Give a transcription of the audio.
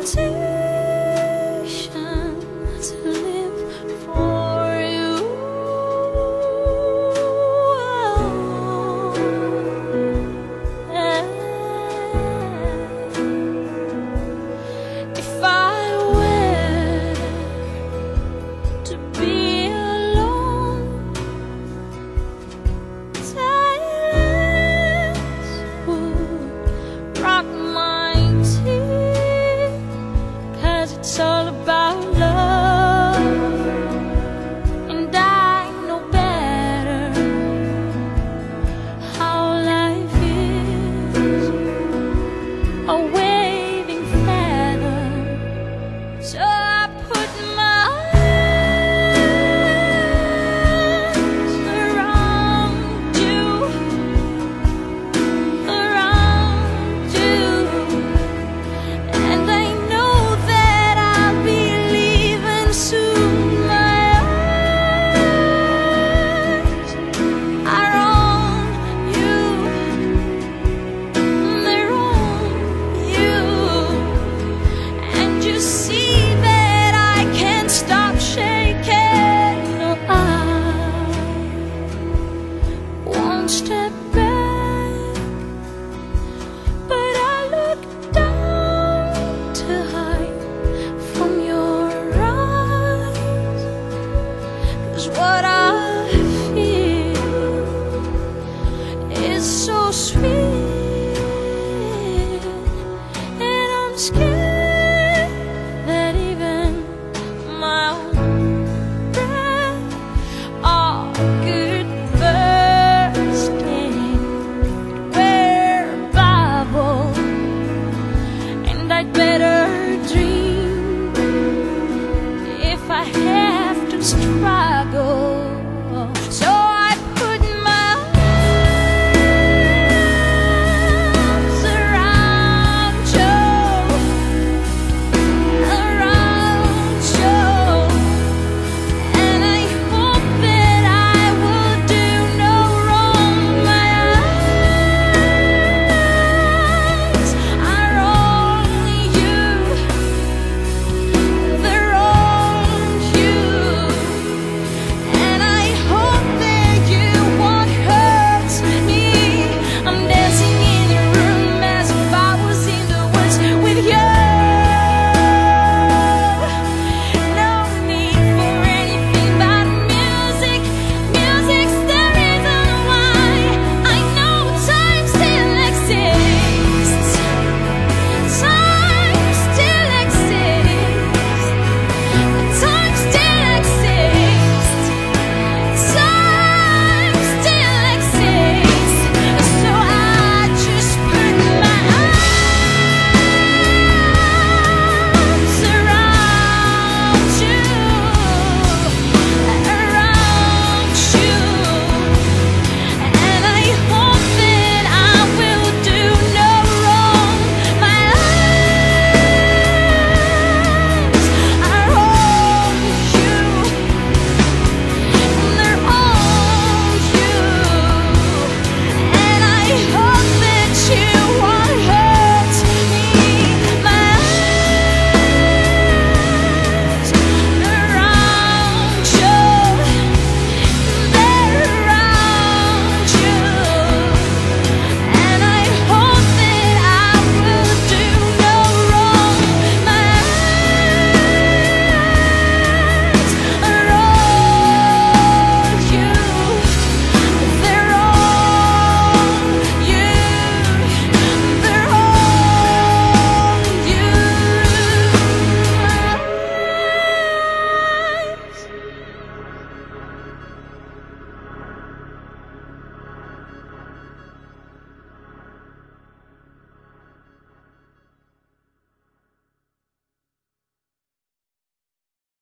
to live for you. If I were to be alone, silence would rock my tears, 'cause it's all about love, and I know better how life is, a waving feather. So I put my arms around you, and I know that I'll be leaving soon. My eyes are on you, they're on you, and you see that I can't stop shaking. No, I won't step back, but I look down to hide from your eyes, 'cause what I feel is so sweet, and I'm scared that even my own breath are good bursting. We're a Bible, and I'd better dream if I have to strike.